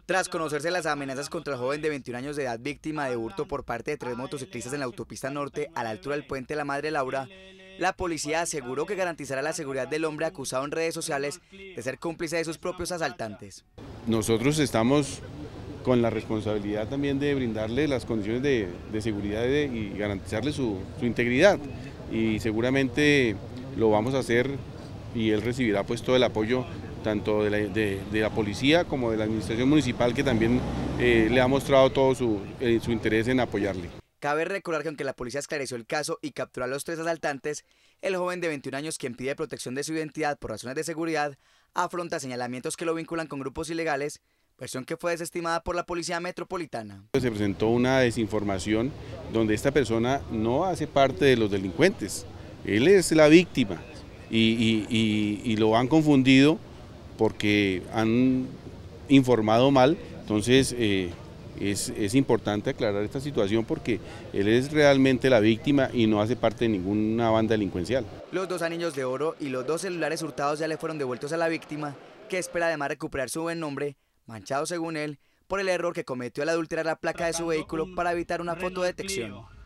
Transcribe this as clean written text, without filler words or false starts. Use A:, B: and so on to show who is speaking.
A: Tras conocerse las amenazas contra el joven de 21 años de edad víctima de hurto por parte de 3 motociclistas en la autopista norte a la altura del puente La Madre Laura, la policía aseguró que garantizará la seguridad del hombre acusado en redes sociales de ser cómplice de sus propios asaltantes.
B: Nosotros estamos con la responsabilidad también de brindarle las condiciones de seguridad y garantizarle su integridad, y seguramente lo vamos a hacer, y él recibirá pues todo el apoyo tanto de la policía como de la administración municipal, que también le ha mostrado todo su interés en apoyarle.
A: Cabe recordar que aunque la policía esclareció el caso y capturó a los 3 asaltantes, el joven de 21 años, quien pide protección de su identidad por razones de seguridad, afronta señalamientos que lo vinculan con grupos ilegales, versión que fue desestimada por la Policía Metropolitana.
B: Se presentó una desinformación donde esta persona no hace parte de los delincuentes, él es la víctima y lo han confundido porque han informado mal. Entonces es importante aclarar esta situación porque él es realmente la víctima y no hace parte de ninguna banda delincuencial.
A: Los 2 anillos de oro y los 2 celulares hurtados ya le fueron devueltos a la víctima, que espera además recuperar su buen nombre, manchado según él por el error que cometió al adulterar la placa de su vehículo para evitar una fotodetección.